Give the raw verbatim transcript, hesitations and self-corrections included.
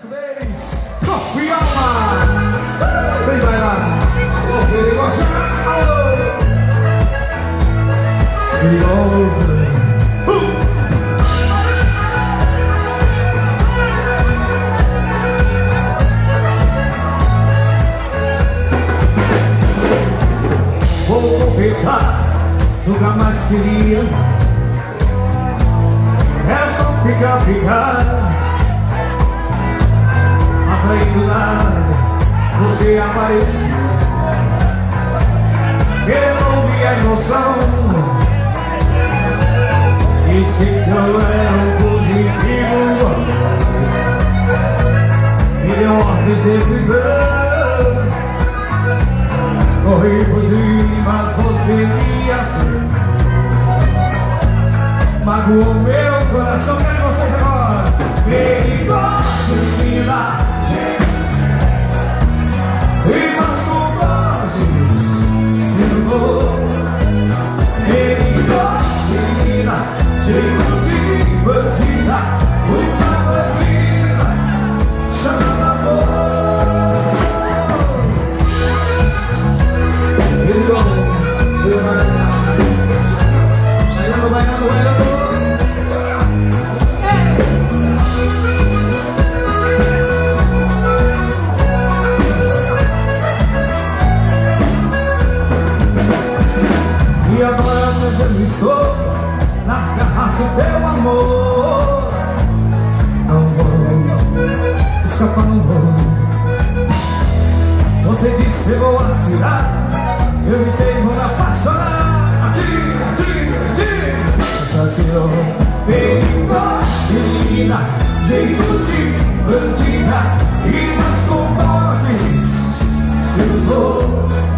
vez, corpo e alma. Vem bailar, ô Perigosa, Perigosa. Uh! Vou confessar, nunca mais queria. É só ficar, ficar. Mas aí do nada você apareceu. Quebrou minha emoção. Disse que eu era um fugitivo. Me deu ordens de prisão. Corri, fugi, mas você ia ser. Magoou meu coração, quero vocês agora. Perigosa, menina, e passou vozes, segurou. Perigosa, menina, jeito de bandida, uma bandida, chamando amor. Bailando, bailando, bailando. E agora eu estou nas garras do teu amor. Não vou escapar, não vou. Você disse eu vou atirar, eu me dei, vou me apaixonar. Atira, atira, atira. Você atirou. Perigosa, menina, jeito de bandida, e mais com ordens, se eu vou.